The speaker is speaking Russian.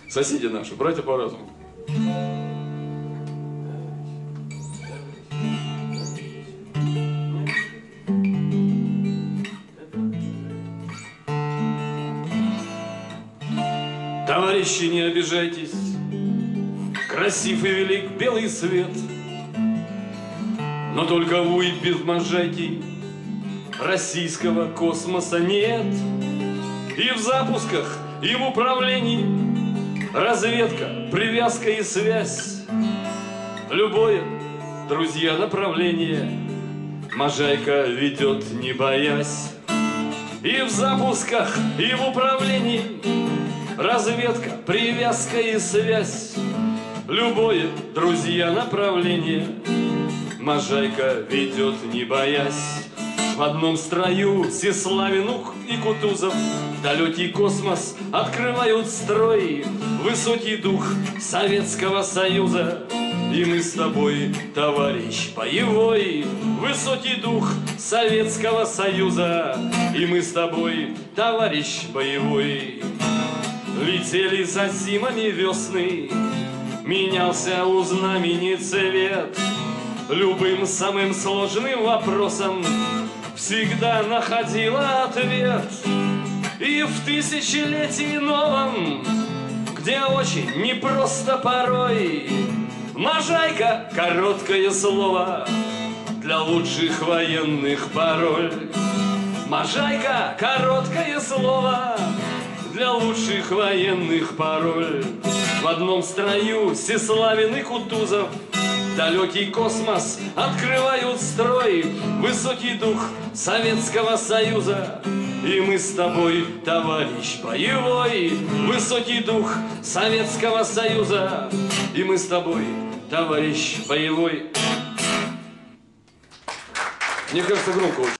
Соседи наши, братья по разуму. Товарищи, не обижайтесь, красив и велик белый свет, но только вы безмозжайте, российского космоса нет. И в запусках, и в управлении разведка, привязка и связь. Любое, друзья, направление Можайка ведет, не боясь. И в запусках, и в управлении разведка, привязка и связь. Любое, друзья, направление Можайка ведет, не боясь. В одном строю Сеславин и Кутузов в далекий космос открывают строй. Высокий дух Советского Союза, и мы с тобой, товарищ боевой. Высокий дух Советского Союза, и мы с тобой, товарищ боевой. Летели за зимами весны, менялся у знамени цвет. Любым самым сложным вопросом всегда находила ответ. И в тысячелетии новом, где очень непросто порой, Можайка — короткое слово для лучших военных пароль. Можайка — короткое слово для лучших военных пароль. В одном строю Сеславин и Кутузов далекий космос открывают строй. Высокий дух Советского Союза, и мы с тобой, товарищ боевой. Высокий дух Советского Союза, и мы с тобой, товарищ боевой. Мне кажется, громко очень.